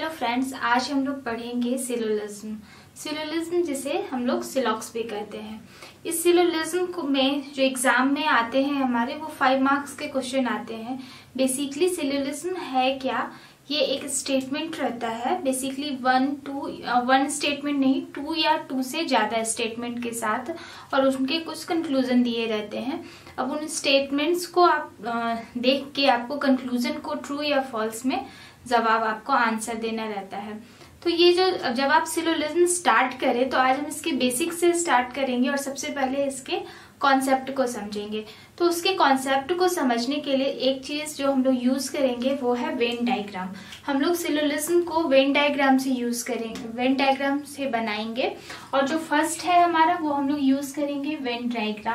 Hello friends, आज हम लोग पढ़ेंगे सिलोलिज्म। सिलोलिज्म जिसे हम लोग सिलॉक्स भी कहते हैं। इस सिलोलिज्म को में जो एग्जाम में आते हैं हमारे, वो 5 मार्क्स के क्वेश्चन आते हैं। बेसिकली सिलोलिज्म है क्या? ये एक स्टेटमेंट रहता है, बेसिकली वन स्टेटमेंट नहीं, 2 या 2 से ज्यादा स्टेटमेंट के साथ, और उनके कुछ कंक्लूजन दिए रहते हैं। अब उन स्टेटमेंट्स को आप देख के आपको कंक्लूजन को ट्रू या फॉल्स में जवाब आपको आंसर देना रहता है। तो ये जो जब आप सिलोलिज्म स्टार्ट करें तो आज हम इसके बेसिक से स्टार्ट करेंगे और सबसे पहले इसके कॉन्सेप्ट को समझेंगे। तो उसके कॉन्सेप्ट को समझने के लिए एक चीज जो हम लोग यूज करेंगे वो है वेन डायग्राम। हम लोग सिलोलिज्म को वेन डायग्राम से यूज करेंगे, वेन डायग्राम से बनाएंगे। और जो फर्स्ट है हमारा वो हम लोग यूज करेंगे वेन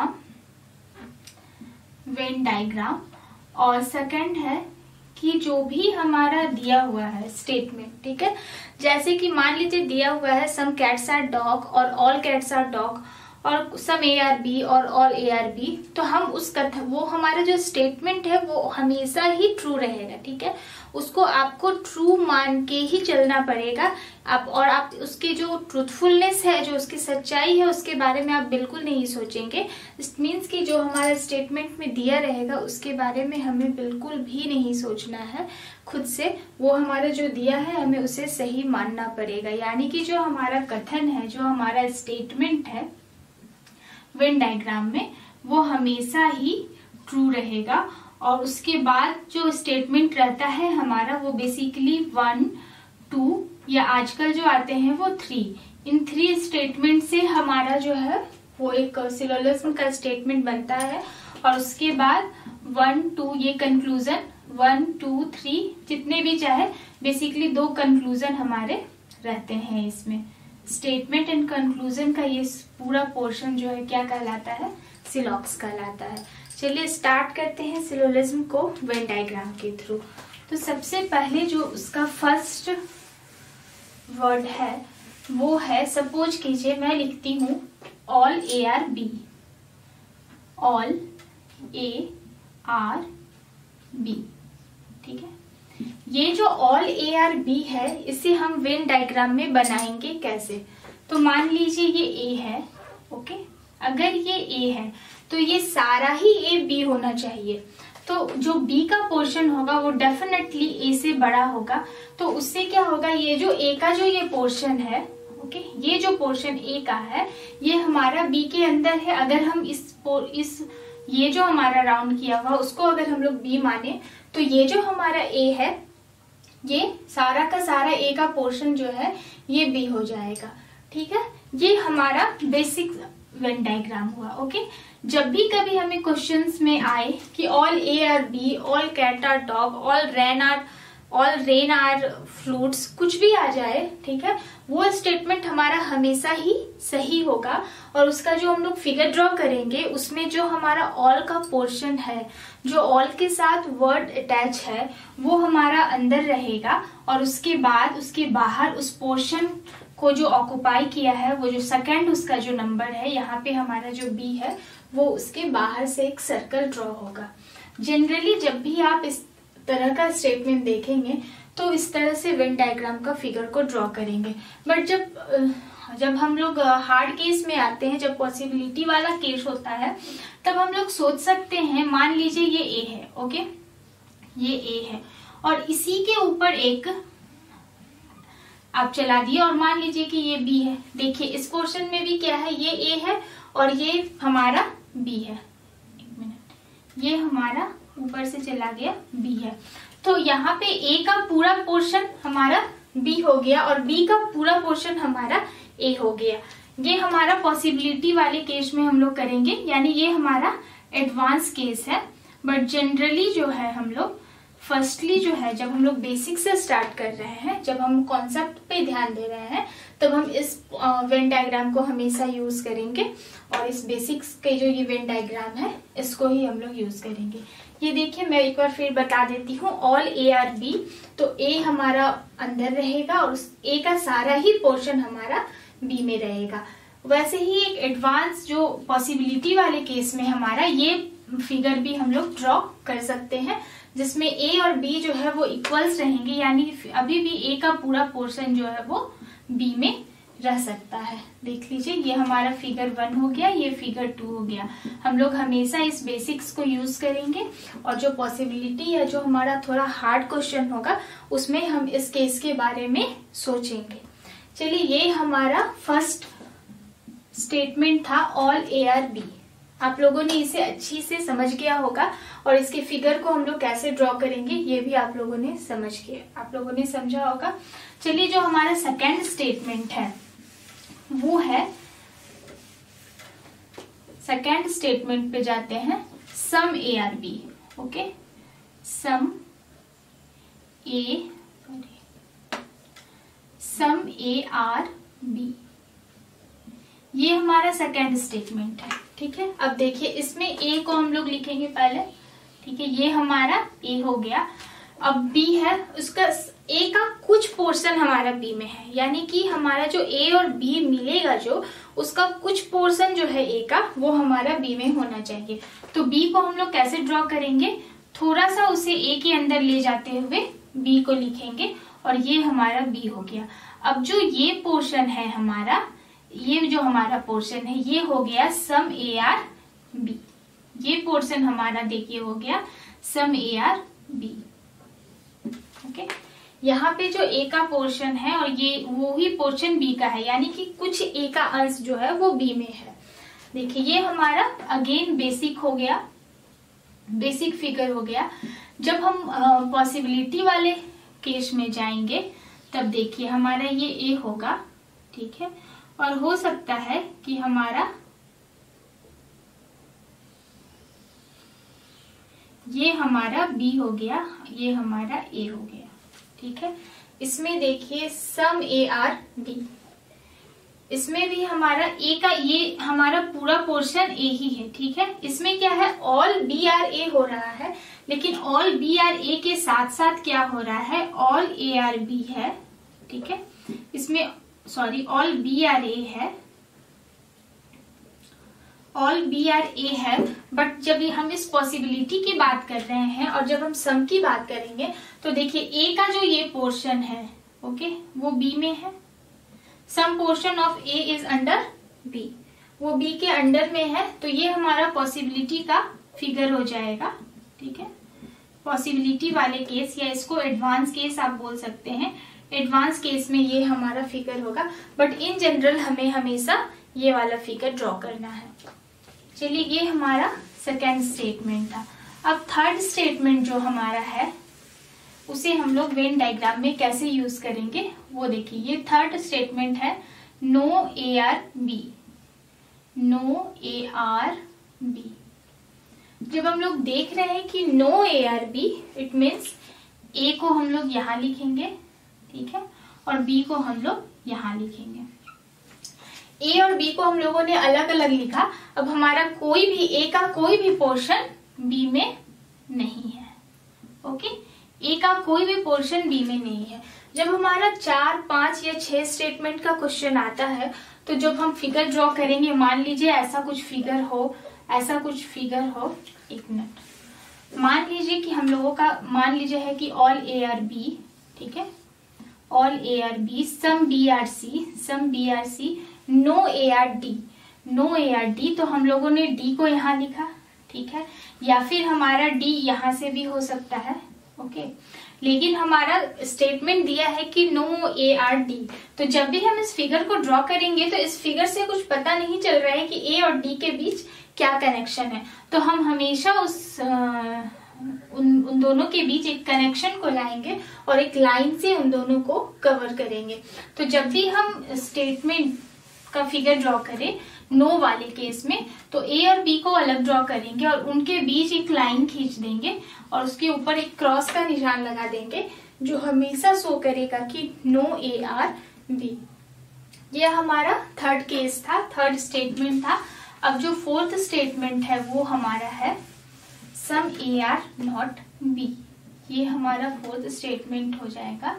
डायग्राम। और सेकंड है कि जो भी हमारा दिया हुआ है स्टेटमेंट, ठीक है, जैसे कि मान लीजिए दिया हुआ है सम कैट्स आर डॉग और ऑल कैट्स आर डॉग और सम ए आर बी और ऑल ए आर बी, तो हम उस कथन, वो हमारा जो स्टेटमेंट है वो हमेशा ही ट्रू रहेगा, ठीक है। उसको आपको ट्रू मान के ही चलना पड़ेगा। आप उसके जो ट्रूथफुलनेस है, जो उसकी सच्चाई है, उसके बारे में आप बिल्कुल नहीं सोचेंगे। इट मीन्स कि जो हमारा स्टेटमेंट में दिया रहेगा उसके बारे में हमें बिल्कुल भी नहीं सोचना है खुद से। वो हमारा जो दिया है हमें उसे सही मानना पड़ेगा। यानी कि जो हमारा कथन है, जो हमारा स्टेटमेंट है वेन डायग्राम में, वो हमेशा ही ट्रू रहेगा। और उसके बाद जो स्टेटमेंट रहता है हमारा वो बेसिकली 1, 2 या आजकल जो आते हैं वो 3, इन 3 स्टेटमेंट से हमारा जो है वो एक सिलोलिज्म का स्टेटमेंट बनता है। और उसके बाद 1, 2 ये कंक्लूजन, 1, 2, 3 जितने भी चाहे, बेसिकली 2 कंक्लूजन हमारे रहते हैं इसमें। स्टेटमेंट एंड कंक्लूजन का ये पूरा पोर्शन जो है क्या कहलाता है? सिलॉक्स कहलाता है। चलिए स्टार्ट करते हैं सिलोलिज्म को वेन डायग्राम के थ्रू। तो सबसे पहले जो उसका फर्स्ट वर्ड है वो है, सपोज कीजिए मैं लिखती हूँ all A are B, all A are B, ठीक है। ये जो ऑल ए आर बी है इसे हम वेन डायग्राम में बनाएंगे कैसे? तो मान लीजिए ये ए है, ओके। अगर ये ए है तो ये सारा ही ए बी होना चाहिए। तो जो बी का पोर्शन होगा वो डेफिनेटली ए से बड़ा होगा। तो उससे क्या होगा, ये जो ए का जो ये पोर्शन है, ओके, ये जो पोर्शन ए का है ये हमारा बी के अंदर है। अगर हम इस ये जो हमारा राउंड किया हुआ उसको अगर हम लोग बी माने तो ये जो हमारा ए है, ये सारा का सारा ए का पोर्शन जो है ये बी हो जाएगा, ठीक है। ये हमारा बेसिक वेन डायग्राम हुआ, ओके। जब भी कभी हमें क्वेश्चंस में आए कि all A are B, all cat are dog, all rain are fruits, कुछ भी आ जाए, ठीक है, वो स्टेटमेंट हमारा हमेशा ही सही होगा। और उसका जो हम लोग फिगर ड्रॉ करेंगे उसमें जो हमारा ऑल का पोर्शन है, जो ऑल के साथ वर्ड अटैच है, वो हमारा अंदर रहेगा। और उसके बाद उसके बाहर उस पोर्शन को जो ऑक्युपाई किया है, वो जो सेकंड उसका जो नंबर है, यहाँ पे हमारा जो बी है, वो उसके बाहर से एक सर्कल ड्रॉ होगा। जनरली जब भी आप इस तरह का स्टेटमेंट देखेंगे तो इस तरह से वेन डायग्राम का फिगर को ड्रॉ करेंगे। बट जब हम लोग हार्ड केस में आते हैं, जब पॉसिबिलिटी वाला केस होता है, तब हम लोग सोच सकते हैं, मान लीजिए ये ए है, ओके, ये ए है और इसी के ऊपर एक आप चला दिए और मान लीजिए कि ये बी है। देखिए इस पोर्शन में भी क्या है, ये ए है और ये हमारा बी है। एक मिनट, ये हमारा ऊपर से चला गया बी है। तो यहाँ पे ए का पूरा पोर्शन हमारा बी हो गया और बी का पूरा पोर्शन हमारा ए हो गया। ये हमारा पॉसिबिलिटी वाले केस में हम लोग करेंगे, यानी ये हमारा एडवांस केस है। बट जनरली जो है हम लोग फर्स्टली जो है, जब हम लोग बेसिक से स्टार्ट कर रहे हैं, जब हम कॉन्सेप्ट पे ध्यान दे रहे हैं, तब हम इस वेन डायग्राम को हमेशा यूज करेंगे। और इस बेसिक्स के जो ये वेन डायग्राम है इसको ही हम लोग यूज करेंगे। ये देखिए मैं एक बार फिर बता देती हूँ, ऑल ए आर बी, तो ए हमारा अंदर रहेगा और उस ए का सारा ही पोर्शन हमारा बी में रहेगा। वैसे ही एक एडवांस जो पॉसिबिलिटी वाले केस में हमारा ये फिगर भी हम लोग ड्रॉ कर सकते हैं जिसमें ए और बी जो है वो इक्वल्स रहेंगे, यानी अभी भी ए का पूरा पोर्शन जो है वो बी में रह सकता है। देख लीजिए, ये हमारा फिगर 1 हो गया, ये फिगर 2 हो गया। हम लोग हमेशा इस बेसिक्स को यूज करेंगे और जो पॉसिबिलिटी या जो हमारा थोड़ा हार्ड क्वेश्चन होगा उसमें हम इस केस के बारे में सोचेंगे। चलिए, ये हमारा फर्स्ट स्टेटमेंट था ऑल ए आर बी। आप लोगों ने इसे अच्छी से समझ गया होगा और इसके फिगर को हम लोग कैसे ड्रॉ करेंगे ये भी आप लोगों ने समझा होगा। चलिए, जो हमारा सेकेंड स्टेटमेंट है वो है, सेकेंड स्टेटमेंट पे जाते हैं, some A are B. Okay, some A are B, ये हमारा सेकेंड स्टेटमेंट है। ठीक है, अब देखिए इसमें ए को हम लोग लिखेंगे पहले। ठीक है, ये हमारा ए हो गया। अब बी है, उसका ए का कुछ पोर्शन हमारा बी में है, यानी कि हमारा जो ए और बी मिलेगा जो उसका कुछ पोर्शन जो है ए का वो हमारा बी में होना चाहिए। तो बी को हम लोग कैसे ड्रॉ करेंगे, थोड़ा सा उसे ए के अंदर ले जाते हुए बी को लिखेंगे और ये हमारा बी हो गया। अब जो ये पोर्शन है हमारा, ये जो हमारा पोर्शन है ये हो गया सम ए आर बी। ये पोर्शन हमारा देखिए हो गया some A are B. Okay, यहाँ पे जो ए का पोर्शन है और ये वो ही पोर्शन बी का है, यानी कि कुछ ए का अंश जो है वो बी में है। देखिए, ये हमारा अगेन बेसिक हो गया, बेसिक फिगर हो गया। जब हम पॉसिबिलिटी वाले केस में जाएंगे तब देखिए हमारा ये ए होगा। ठीक है, और हो सकता है कि हमारा ये हमारा बी हो गया, ये हमारा ए हो गया। ठीक है, इसमें देखिए सम ए आर बी, इसमें भी हमारा ए का ये हमारा पूरा पोर्शन ए ही है। ठीक है, इसमें क्या है, ऑल बी आर ए हो रहा है, लेकिन ऑल बी आर ए के साथ साथ क्या हो रहा है, ऑल ए आर बी है। ठीक है, इसमें sorry all B are A है, ऑल बी आर ए है। बट जब हम इस पॉसिबिलिटी की बात कर रहे हैं और जब हम सम की बात करेंगे तो देखिए ए का जो ये पोर्शन है, ओके, वो बी में है। Some portion of A is under B, वो बी के अंडर में है, तो ये हमारा पॉसिबिलिटी का फिगर हो जाएगा। ठीक है, पॉसिबिलिटी वाले केस या इसको एडवांस केस आप बोल सकते हैं। एडवांस केस में ये हमारा फिगर होगा, बट इन जनरल हमें हमेशा ये वाला फिगर ड्रॉ करना है। चलिए, ये हमारा सेकेंड स्टेटमेंट था। अब थर्ड स्टेटमेंट जो हमारा है उसे हम लोग वेन डायग्राम में कैसे यूज करेंगे वो देखिए। ये थर्ड स्टेटमेंट है, no A are B, no A are B. जब हम लोग देख रहे हैं कि no A are B, it means A को हम लोग यहाँ लिखेंगे, ठीक है, और बी को हम लोग यहाँ लिखेंगे। ए और बी को हम लोगों ने अलग अलग लिखा। अब हमारा कोई भी ए का कोई भी पोर्शन बी में नहीं है। ओके, ए का कोई भी पोर्शन बी में नहीं है। जब हमारा 4, 5 या 6 स्टेटमेंट का क्वेश्चन आता है तो जब हम फिगर ड्रॉ करेंगे, मान लीजिए ऐसा कुछ फिगर हो, ऐसा कुछ फिगर हो, एक मिनट, मान लीजिए कि हम लोगों का मान लीजिए है कि ऑल ए आर बी, ठीक है, all A are B, some B are C, some B are C, no A are D, no A are D. तो हम लोगों ने डी को यहाँ लिखा, ठीक है, या फिर हमारा डी यहाँ से भी हो सकता है। ओके, लेकिन हमारा स्टेटमेंट दिया है कि नो ए आर डी। तो जब भी हम इस फिगर को ड्रॉ करेंगे तो इस फिगर से कुछ पता नहीं चल रहा है कि ए और डी के बीच क्या कनेक्शन है, तो हम हमेशा उन दोनों के बीच एक कनेक्शन को लाएंगे और एक लाइन से उन दोनों को कवर करेंगे। तो जब भी हम स्टेटमेंट का फिगर ड्रॉ करें नो वाले केस में, तो ए और बी को अलग ड्रॉ करेंगे और उनके बीच एक लाइन खींच देंगे और उसके ऊपर एक क्रॉस का निशान लगा देंगे जो हमेशा शो करेगा कि नो ए आर बी। यह हमारा थर्ड केस था, थर्ड स्टेटमेंट था। अब जो फोर्थ स्टेटमेंट है वो हमारा है some A are not B. ये हमारा फोर्थ स्टेटमेंट हो जाएगा,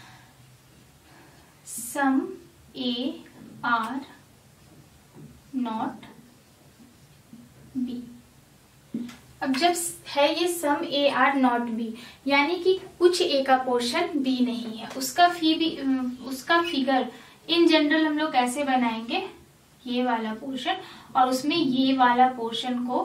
some A are not B. अब जब है ये some A are not B, यानी कि कुछ ए का पोर्शन बी नहीं है, उसका फिगर इन जनरल हम लोग कैसे बनाएंगे, ये वाला पोर्शन और उसमें ये वाला पोर्शन को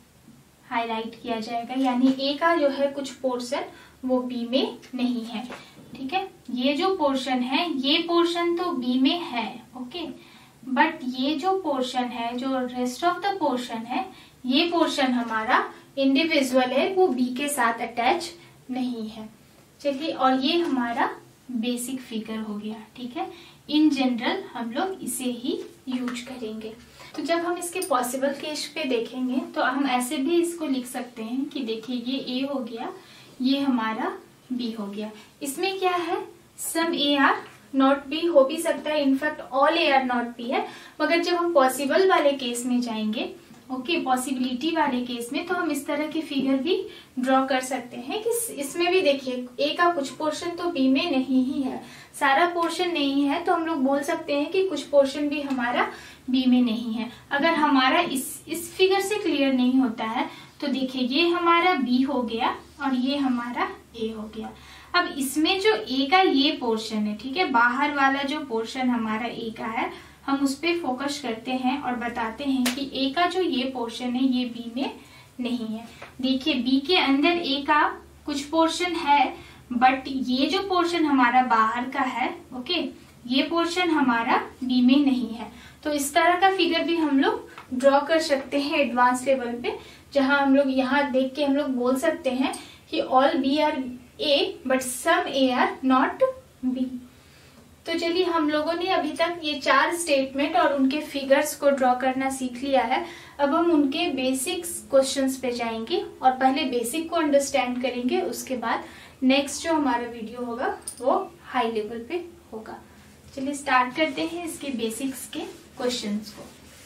हाईलाइट किया जाएगा, यानी ए का जो है कुछ पोर्शन वो बी में नहीं है। ठीक है, ये जो पोर्शन है ये पोर्शन तो बी में है, ओके, बट ये जो पोर्शन है, जो रेस्ट ऑफ द पोर्शन है, ये पोर्शन हमारा इंडिविजुअल है, वो बी के साथ अटैच नहीं है। चलिए, और ये हमारा बेसिक फिगर हो गया। ठीक है, इन जनरल हम लोग इसे ही यूज करेंगे। तो जब हम इसके पॉसिबल केस पे देखेंगे तो हम ऐसे भी इसको लिख सकते हैं कि देखिए ये ए हो गया, ये हमारा बी हो गया। इसमें क्या है, some A are not B हो भी सकता है, in fact all A are not B है, मगर जब हम पॉसिबल वाले केस में जाएंगे, ओके, पॉसिबिलिटी वाले केस में, तो हम इस तरह के फिगर भी ड्रॉ कर सकते हैं कि इसमें भी देखिए ए का कुछ पोर्शन तो बी में नहीं ही है, सारा पोर्शन नहीं है, तो हम लोग बोल सकते हैं कि कुछ पोर्शन भी हमारा बी में नहीं है। अगर हमारा इस फिगर से क्लियर नहीं होता है तो देखिए ये हमारा बी हो गया और ये हमारा ए हो गया। अब इसमें जो ए का ये पोर्शन है, ठीक है, बाहर वाला जो पोर्शन हमारा ए का है, हम उस पे फोकस करते हैं और बताते हैं कि ए का जो ये पोर्शन है ये बी में नहीं है। देखिए बी के अंदर ए का कुछ पोर्शन है, बट ये जो पोर्शन हमारा बाहर का है, ओके, ये पोर्शन हमारा बी में नहीं है। तो इस तरह का फिगर भी हम लोग ड्रॉ कर सकते हैं एडवांस लेवल पे, जहां हम लोग यहाँ देख के हम लोग बोल सकते हैं कि all B are A but some A are not B. तो चलिए, हम लोगों ने अभी तक ये 4 स्टेटमेंट और उनके फिगर्स को ड्रॉ करना सीख लिया है। अब हम उनके बेसिक्स क्वेश्चंस पे जाएंगे और पहले बेसिक को अंडरस्टैंड करेंगे, उसके बाद नेक्स्ट जो हमारा वीडियो होगा वो हाई लेवल पे होगा। चलिए स्टार्ट करते हैं इसके बेसिक्स के क्वेश्चंस को।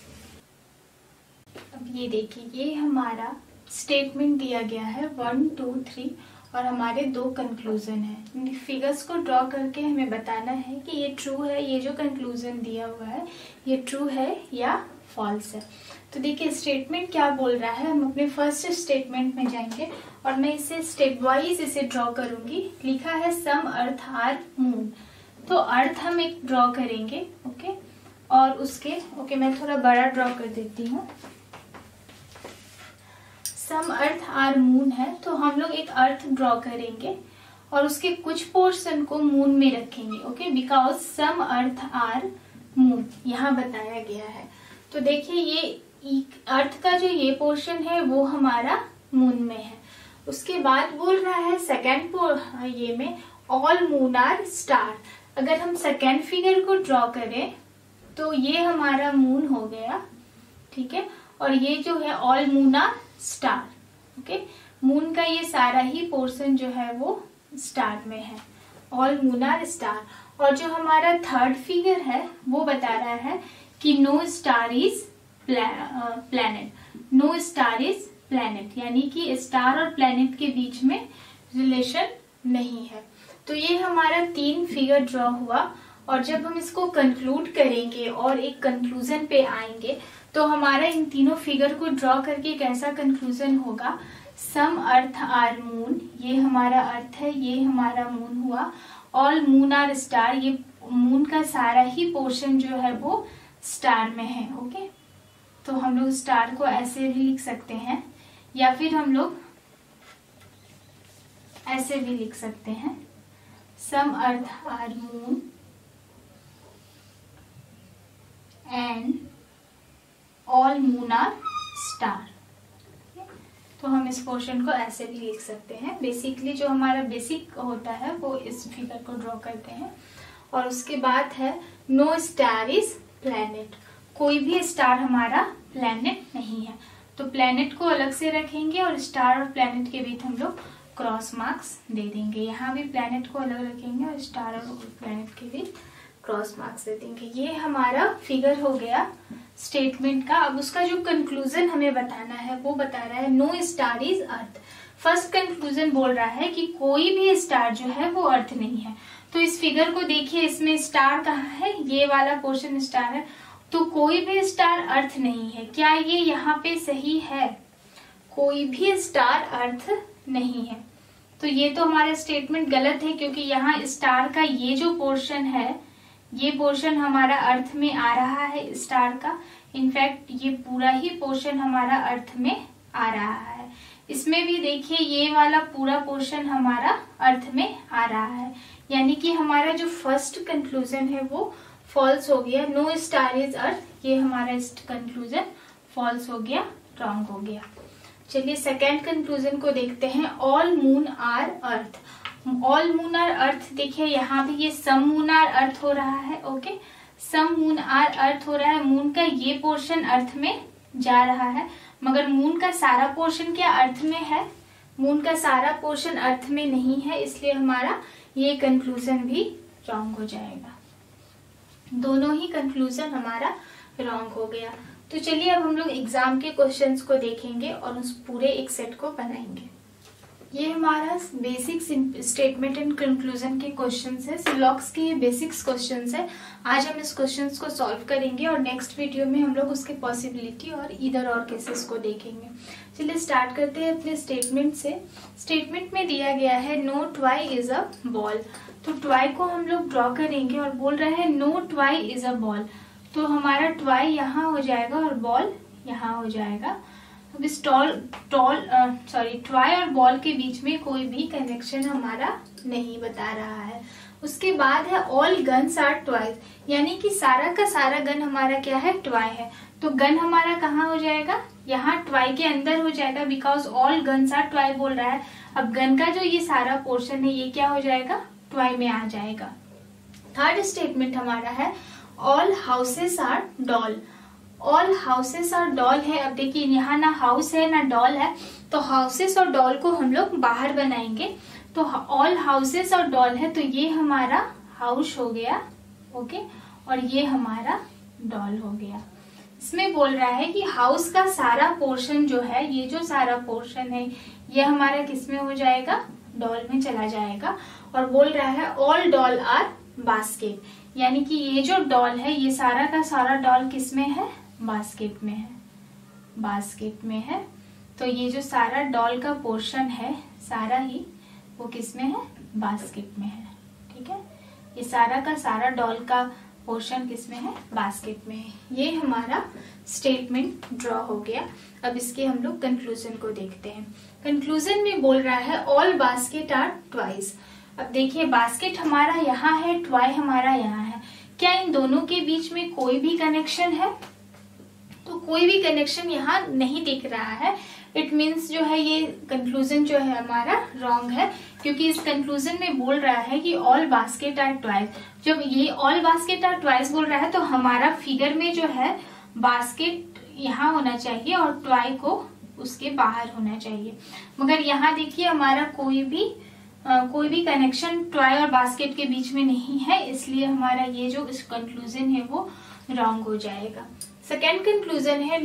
अब ये देखिए, ये हमारा स्टेटमेंट दिया गया है 1, 2, 3 और हमारे 2 कंक्लूजन है। फिगर्स को ड्रॉ करके हमें बताना है कि ये ट्रू है, ये जो कंक्लूजन दिया हुआ है ये ट्रू है या फॉल्स है। तो देखिए स्टेटमेंट क्या बोल रहा है, हम अपने फर्स्ट स्टेटमेंट में जाएंगे और मैं इसे स्टेप वाइज इसे ड्रॉ करूंगी। लिखा है सम अर्थ आर मून, तो अर्थ हम एक ड्रॉ करेंगे, ओके, और उसके मैं थोड़ा बड़ा ड्रॉ कर देती हूँ। सम अर्थ आर मून है, तो हम लोग एक अर्थ ड्रॉ करेंगे और उसके कुछ पोर्शन को मून में रखेंगे, okay, because some earth are moon यहाँ बताया गया है। तो देखिए ये अर्थ का जो ये पोर्शन है वो हमारा मून में है। उसके बाद बोल रहा है सेकेंड ये में ऑल मून आर स्टार। अगर हम सेकेंड फिगर को ड्रॉ करें तो ये हमारा मून हो गया, ठीक है, और ये जो है all moon are star, okay, moon का ये सारा ही पोर्शन जो है वो स्टार में है, ऑल मून आर स्टार। और जो हमारा थर्ड फिगर है वो बता रहा है कि no star is planet, no star is planet, यानी कि स्टार और प्लैनेट के बीच में रिलेशन नहीं है। तो ये हमारा 3 फिगर ड्रॉ हुआ और जब हम इसको कंक्लूड करेंगे और एक कंक्लूजन पे आएंगे तो हमारा इन तीनों फिगर को ड्रॉ करके कैसा कंक्लूजन होगा, सम अर्थ आर मून, ये हमारा अर्थ है, ये हमारा मून हुआ, ऑल मून आर स्टार, ये मून का सारा ही पोर्शन जो है वो स्टार में है, ओके। तो हम लोग स्टार को ऐसे भी लिख सकते हैं या फिर हम लोग ऐसे भी लिख सकते हैं, some earth are moon and all moon are star. तो हम इस पोर्शन को ऐसे भी लिख सकते हैं। बेसिकली जो हमारा बेसिक होता है वो इस फिगर को ड्रॉ करते हैं। और उसके बाद है नो स्टार इज प्लैनेट, कोई भी स्टार हमारा प्लैनेट नहीं है। तो प्लैनेट को अलग से रखेंगे और स्टार और प्लैनेट के बीच हम लोग क्रॉस मार्क्स दे देंगे। यहाँ भी प्लैनेट को अलग रखेंगे और स्टार और प्लैनेट के बीच क्रॉस मार्क्स दे देंगे। ये हमारा फिगर हो गया स्टेटमेंट का। अब उसका जो कंक्लूजन हमें बताना है वो बता रहा है no star is earth. First conclusion बोल रहा है कि कोई भी स्टार जो है वो अर्थ नहीं है। तो इस फिगर को देखिए, इसमें स्टार कहाँ है, ये वाला पोर्शन स्टार है, तो कोई भी स्टार अर्थ नहीं है। क्या ये यहाँ पे सही है? कोई भी स्टार अर्थ नहीं है। तो ये तो हमारा स्टेटमेंट गलत है, क्योंकि यहाँ स्टार का ये जो पोर्शन है, ये पोर्शन हमारा अर्थ में आ रहा है स्टार का। इनफैक्ट ये पूरा ही पोर्शन हमारा अर्थ में आ रहा है। इसमें भी देखिए ये वाला पूरा पोर्शन हमारा अर्थ में आ रहा है, यानी कि हमारा जो फर्स्ट कंक्लूजन है वो फॉल्स हो गया। नो स्टार इज अर्थ, ये हमारा कंक्लूजन फॉल्स हो गया, रॉन्ग हो गया। चलिए सेकेंड कंक्लूजन को देखते हैं। All moon are earth. All moon are earth, देखिए यहाँ भी ये सम मून आर अर्थ हो रहा है। Okay, some moon are earth हो रहा है। मून का ये पोर्शन अर्थ में जा रहा है, मगर मून का सारा पोर्शन क्या अर्थ में है? मून का सारा पोर्शन अर्थ में नहीं है, इसलिए हमारा ये कंक्लूजन भी रॉन्ग हो जाएगा। दोनों ही कंक्लूजन हमारा रॉन्ग हो गया। तो चलिए अब हम लोग एग्जाम के क्वेश्चंस को देखेंगे और उस पूरे एक सेट को बनाएंगे। ये हमारा बेसिक स्टेटमेंट एंड कंक्लूजन के क्वेश्चंस है, सिलॉक्स के ये बेसिक्स क्वेश्चंस है। आज हम इस क्वेश्चंस को सॉल्व करेंगे और नेक्स्ट वीडियो में हम लोग उसके पॉसिबिलिटी और इधर और केसेस को देखेंगे। चलिए स्टार्ट करते हैं अपने स्टेटमेंट से। स्टेटमेंट में दिया गया है no toy is a ball. तो टॉय को हम लोग ड्रॉ करेंगे और बोल रहे हैं no toy is a ball. तो हमारा टॉय यहाँ हो जाएगा और बॉल यहाँ हो जाएगा। अब इस टॉय और बॉल के बीच में कोई भी कनेक्शन हमारा नहीं बता रहा है। उसके बाद है ऑल गन्स आर टॉयज, यानी कि सारा का सारा गन हमारा क्या है? टॉय है। तो गन हमारा कहाँ हो जाएगा? यहाँ टॉय के अंदर हो जाएगा, because all guns are toy बोल रहा है। अब गन का जो ये सारा पोर्शन है ये क्या हो जाएगा? टॉय में आ जाएगा। थर्ड स्टेटमेंट हमारा है all houses are doll. All houses are doll है। अब देखिए यहाँ ना हाउस है ना डॉल है, तो हाउसेस और डॉल को हम लोग बाहर बनाएंगे। तो ऑल हाउसेस और डॉल है, तो ये हमारा हाउस हो गया। ओके, और ये हमारा डॉल हो गया। इसमें बोल रहा है कि हाउस का सारा पोर्शन जो है, ये जो सारा पोर्शन है ये हमारा किसमें हो जाएगा? डॉल में चला जाएगा। और बोल रहा है ऑल डॉल आर बास्केट, यानी कि ये जो डॉल है ये सारा का सारा डॉल किसमें है? बास्केट में है। बास्केट में है। तो ये जो सारा डॉल का पोर्शन है सारा ही वो किसमें है? बास्केट में है। ठीक है, ये सारा का सारा डॉल का पोर्शन किसमें है? बास्केट में है। ये हमारा स्टेटमेंट ड्रॉ हो गया। अब इसके हम लोग कंक्लूजन को देखते हैं। कंक्लूजन में बोल रहा है ऑल बास्केट आर ट्वाइस। अब देखिए बास्केट हमारा यहाँ है, ट्वाई हमारा यहाँ है। क्या इन दोनों के बीच में कोई भी कनेक्शन है? तो कोई भी कनेक्शन यहाँ नहीं दिख रहा है। इट मीन्स जो है ये कंक्लूजन जो है हमारा रॉन्ग है, क्योंकि इस कंक्लूजन में बोल रहा है कि ऑल बास्केट आर ट्वाइस। जब ये ऑल बास्केट आर ट्वाइस बोल रहा है तो हमारा फिगर में जो है बास्केट यहाँ होना चाहिए और ट्वाई को उसके बाहर होना चाहिए। मगर यहाँ देखिए हमारा कोई भी कनेक्शन ट्वाई और बास्केट के बीच में नहीं है, इसलिए हमारा ये जो इस कंक्लूजन है वो रॉन्ग हो जाएगा। सेकेंड कंक्लूजन है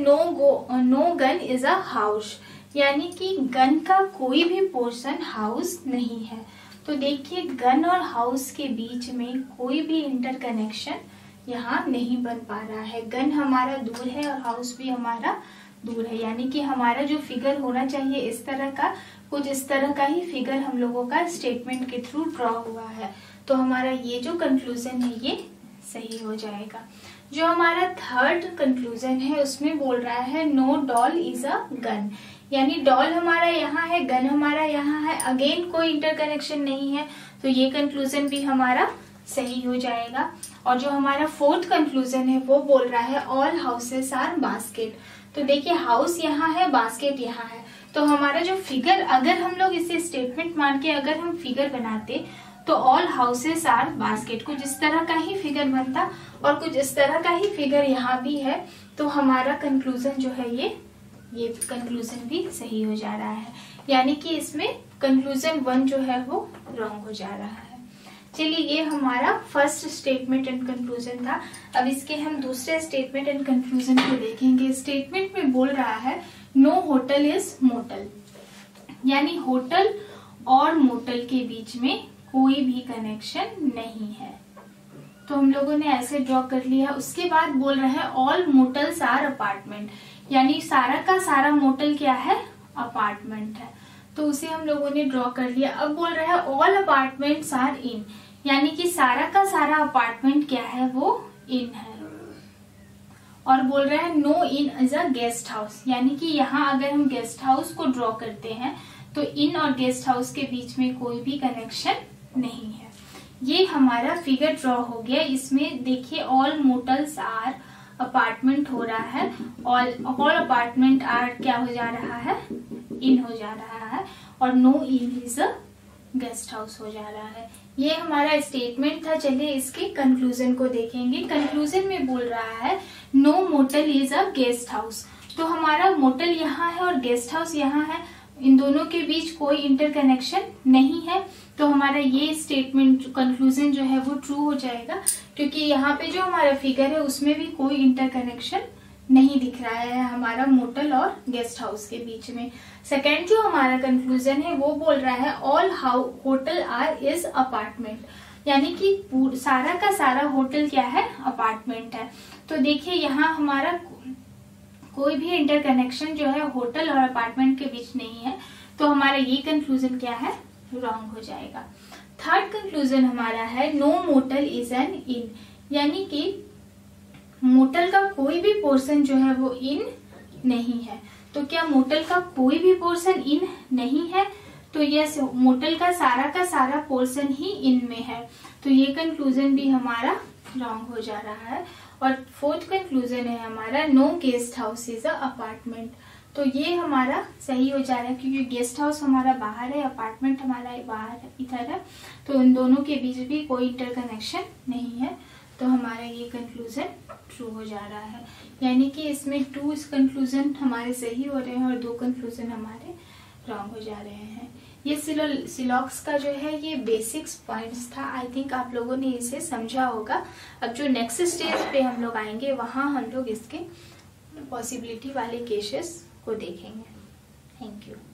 no gun is a house, यानी कि गन का कोई भी पोर्शन हाउस नहीं है। तो देखिए गन और हाउस के बीच में कोई भी इंटरकनेक्शन यहाँ नहीं बन पा रहा है। गन हमारा दूर है और हाउस भी हमारा दूर है, यानी कि हमारा जो फिगर होना चाहिए इस तरह का, कुछ इस तरह का ही फिगर हम लोगों का स्टेटमेंट के थ्रू ड्रॉ हुआ है। तो हमारा ये जो कंक्लूजन है ये सही हो जाएगा। जो हमारा थर्ड कंक्लूजन है उसमें बोल रहा है no doll is a gun, यानी डॉल हमारा यहाँ है, गन हमारा यहाँ है, अगेन कोई इंटरकनेक्शन नहीं है। तो ये कंक्लूजन भी हमारा सही हो जाएगा। और जो हमारा फोर्थ कंक्लूजन है वो बोल रहा है ऑल हाउसेस आर बास्केट। तो देखिए हाउस यहाँ है, बास्केट यहाँ है, तो हमारा जो फिगर, अगर हम लोग इसे स्टेटमेंट मान के अगर हम फिगर बनाते तो ऑल हाउसेस आर बास्केट, कुछ इस तरह का ही फिगर बनता और कुछ इस तरह का ही फिगर यहाँ भी है। तो हमारा कंक्लूजन जो है ये कंक्लूजन भी सही हो जा रहा है, यानी कि इसमें कंक्लूजन 1 जो है वो रॉन्ग हो जा रहा है। चलिए ये हमारा फर्स्ट स्टेटमेंट एंड कंक्लूजन था। अब इसके हम दूसरे स्टेटमेंट एंड कंक्लूजन को देखेंगे। स्टेटमेंट में बोल रहा है नो होटल इज मोटल, यानी होटल और मोटल के बीच में कोई भी कनेक्शन नहीं है। तो हम लोगों ने ऐसे ड्रॉ कर लिया। उसके बाद बोल रहा है ऑल मोटल्स आर अपार्टमेंट, यानी सारा का सारा मोटल क्या है? अपार्टमेंट है, तो उसे हम लोगों ने ड्रॉ कर लिया। अब बोल रहा है ऑल अपार्टमेंट्स आर इन, यानी कि सारा का सारा अपार्टमेंट क्या है, वो इन है। और बोल रहा है no inn is a guest house, यानी कि यहाँ अगर हम गेस्ट हाउस को ड्रॉ करते हैं तो इन और गेस्ट हाउस के बीच में कोई भी कनेक्शन नहीं है। ये हमारा फिगर ड्रॉ हो गया। इसमें देखिए ऑल मोटल्स आर अपार्टमेंट हो रहा है, ऑल अपार्टमेंट आर क्या हो जा रहा है, इन हो जा रहा है, और no inn is a guest house हो जा रहा है। ये हमारा स्टेटमेंट था। चलिए इसके कंक्लूजन को देखेंगे। कंक्लूजन में बोल रहा है no motel is a guest house, तो हमारा मोटल यहाँ है और गेस्ट हाउस यहाँ है, इन दोनों के बीच कोई इंटरकनेक्शन नहीं है। तो हमारा ये स्टेटमेंट कंक्लूजन जो है वो ट्रू हो जाएगा, क्योंकि यहाँ पे जो हमारा फिगर है उसमें भी कोई इंटरकनेक्शन नहीं दिख रहा है हमारा मोटल और गेस्ट हाउस के बीच में। सेकेंड जो हमारा कंक्लूजन है वो बोल रहा है all hotel are is apartment, यानी कि सारा का सारा होटल क्या है, अपार्टमेंट है। तो देखिए यहाँ हमारा कोई भी इंटरकनेक्शन जो है होटल और अपार्टमेंट के बीच नहीं है, तो हमारा ये कंक्लूजन क्या है, रॉन्ग हो जाएगा। थर्ड कंक्लूजन हमारा है no motel is an inn, यानी कि मोटल का कोई भी पोर्शन जो है वो इन नहीं है। तो क्या मोटल का कोई भी पोर्शन इन नहीं है, तो यस मोटल का सारा पोर्शन ही इन में है, तो ये कंक्लूजन भी हमारा रॉन्ग हो जा रहा है। और फोर्थ कंक्लूजन है हमारा no guest house is a apartment, तो ये हमारा सही हो जा रहा है, क्योंकि गेस्ट हाउस हमारा बाहर है, अपार्टमेंट हमारा बाहर इधर है, तो इन दोनों के बीच भी कोई इंटरकनेक्शन नहीं है, तो हमारा ये कंक्लूजन ट्रू हो जा रहा है। यानी कि इसमें 2 कंक्लूजन हमारे सही हो रहे हैं और 2 कंक्लूजन हमारे रॉन्ग हो जा रहे हैं। ये सिलॉक्स का जो है ये बेसिक्स पॉइंट्स था। आई थिंक आप लोगों ने इसे समझा होगा। अब जो नेक्स्ट स्टेज पे हम लोग आएंगे वहां हम लोग इसके पॉसिबिलिटी वाले केसेस को देखेंगे। Thank you.